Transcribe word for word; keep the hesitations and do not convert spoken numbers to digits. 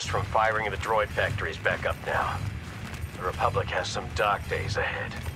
us from firing the droid factories back up now. The Republic has some dark days ahead.